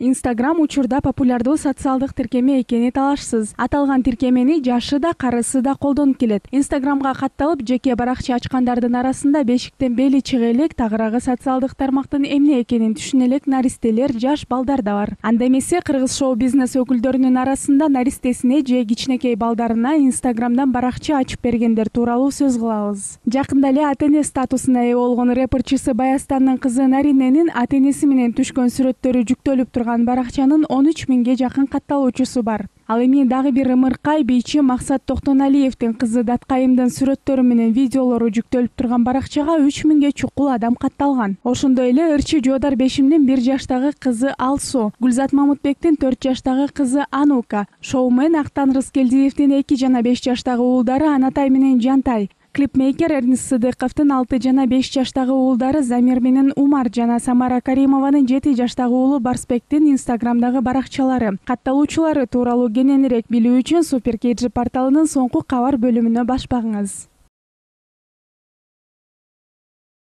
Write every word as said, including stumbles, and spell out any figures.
Instagram учурда популярдуу социалдык тиркеме экени талашсыз. Аталган тиркемени жашы да, карысы да колдонуп келет. Instagramга катталып, жеке баракча ачкандардын арасында бешиктен бели чыга элек, тагыраагы социалдык тармактын эмне экенин түшүнө элек наристелер, жаш балдар да бар. Анда эмесе кыргыз шоу-бизнес өкүлдөрүнүн арасында наристесине же кичинекей балдарына Instagramдан баракча ачып бергендер тууралуу сөз кылабыз. Жакында эле ата-эне статусуна ээ болгон рэпер Чысы Баястандын кызы Нариненин ата-энеси менен түшкөн сүрөттөрү жүктөлүп турган баракчанын он үч миңге жакын катталуучусу бар. Ал эми дагы бир ымыркай бийчи Максат Токтоналиевдин кызы Даткайымдын сүрөттөрү менен видеолору жүктөлүп турган баракчага үч миңге чукул адам катталган. Ошондой эле ырчы Жоодар Бешимдин бир жаштагы кызы Алсу, Гүлзат Мамытбектин төрт жаштагы кызы Анука, шоумен Актан Рыскелдиевдин эки жана беш жаштагы уулдары Анатай менен Жантай, клипмейкер Эрнис Сыдыковдун алты жана беш жаштагы уулдары Замир менен Умар жана Самара Каримованын жети жаштагы уулу Барсбектин Инстаграмдагы баракчалары. Катталуучулары тууралуу кененирээк билүү үчүн Супер Кей Джи порталынын соңку кабар бөлүмүнө баш багыңыз.